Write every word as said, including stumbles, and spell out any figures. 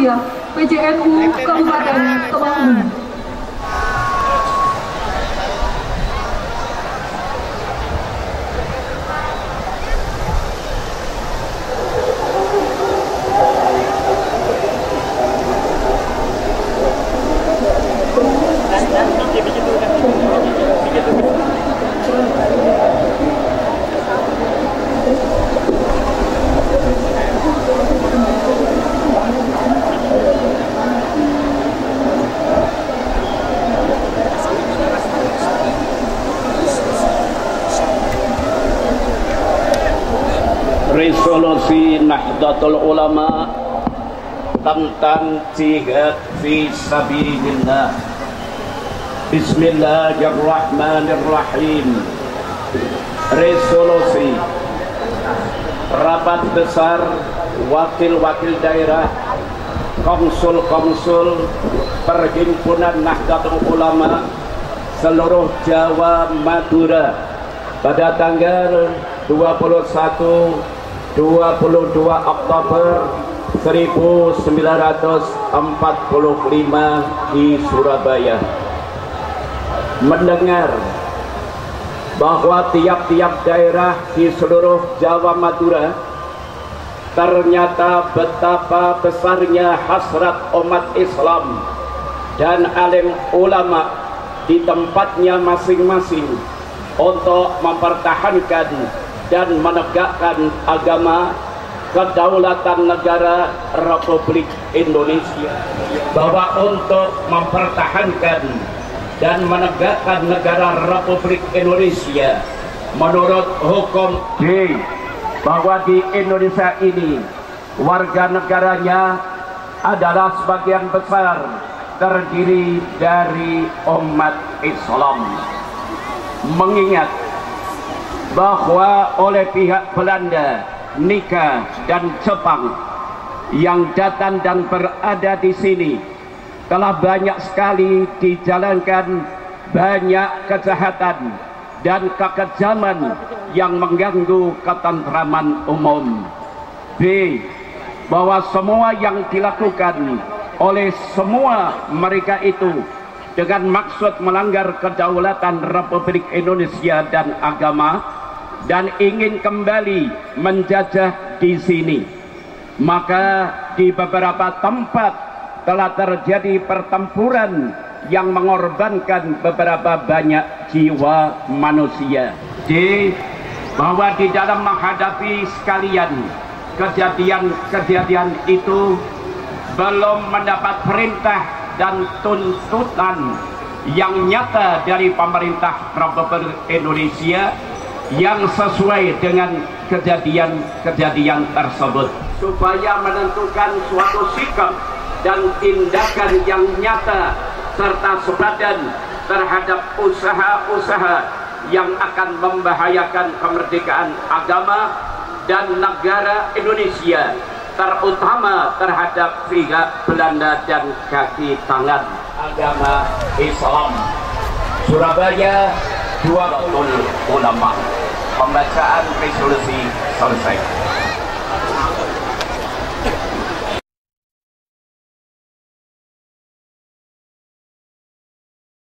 Muhammadiyah P J N U Kabupaten Temanggung. Resolusi Nahdlatul Ulama tentang jihad fi sabilillah. Bismillahirrahmanirrahim. Resolusi rapat besar wakil-wakil daerah, konsul-konsul Perhimpunan Nahdlatul Ulama seluruh Jawa Madura pada tanggal dua puluh satu dua puluh dua Oktober seribu sembilan ratus empat puluh lima di Surabaya, mendengar bahwa tiap-tiap daerah di seluruh Jawa Madura ternyata betapa besarnya hasrat umat Islam dan alim ulama di tempatnya masing-masing untuk mempertahankan dan menegakkan agama kedaulatan negara Republik Indonesia, bahwa untuk mempertahankan dan menegakkan negara Republik Indonesia menurut hukum D, bahwa di Indonesia ini warga negaranya adalah sebagian besar terdiri dari umat Islam, mengingat bahwa oleh pihak Belanda, Nika dan Jepang yang datang dan berada di sini telah banyak sekali dijalankan banyak kejahatan dan kekejaman yang mengganggu ketentraman umum. B, bahwa semua yang dilakukan oleh semua mereka itu dengan maksud melanggar kedaulatan Republik Indonesia dan agama dan ingin kembali menjajah di sini. Maka di beberapa tempat telah terjadi pertempuran yang mengorbankan beberapa banyak jiwa manusia. D, bahwa di dalam menghadapi sekalian kejadian-kejadian itu belum mendapat perintah dan tuntutan yang nyata dari pemerintah Republik Indonesia yang sesuai dengan kejadian-kejadian tersebut, supaya menentukan suatu sikap dan tindakan yang nyata serta sepadan terhadap usaha-usaha yang akan membahayakan kemerdekaan agama dan negara Indonesia, terutama terhadap pihak Belanda dan kaki tangan agama Islam. Surabaya, dua puluh ulama. Pembacaan resolusi selesai.